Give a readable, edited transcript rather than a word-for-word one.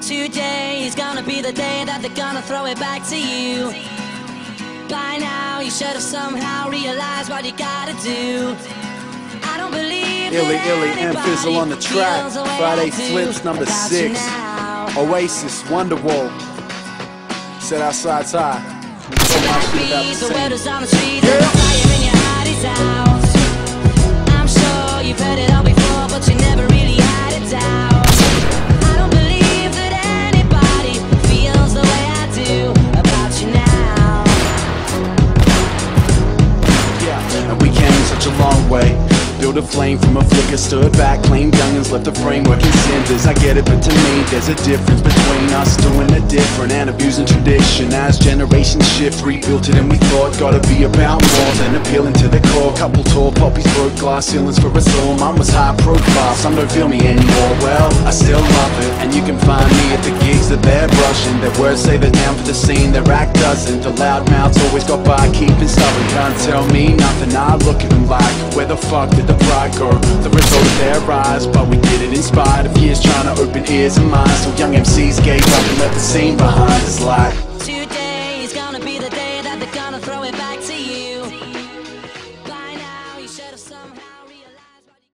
Today is gonna be the day that they're gonna throw it back to you. By now you should have somehow realized what you gotta do. I don't believe Illy, that and Fizzle on the track. feels the way Friday I do Flips number about 6. you now. Oasis, Wonderwall. Set outside high. So much shit about the The same. word is on the street, and the fire in your heart is out. I'm sure you've heard it all before, but you never really had it down. I don't believe that anybody feels the way I do about you now. Yeah, and we came such a long way. Built a flame from a flicker, stood back, claimed youngins, left the framework in cinders. I get it, but to me there's a difference between us doing it different and abusing tradition. As generations shift, rebuilt it and we thought gotta be about more than appealing to the core. Couple tall poppies broke glass ceilings for us all. Mine was high profile, some don't feel me anymore. Well, I still love it, and you can find me at the gigs that they're brushing. Their words say they're down for the scene, their act doesn't. The loud mouths always got by, keeping stubborn. Can't tell me nothing, I look at them like, where the fuck did the pride go? The result of their rise, but we did it in spite of years trying to open ears and minds. So young MCs gave up and left the scene behind us like Today is gonna be the day that they're gonna throw it back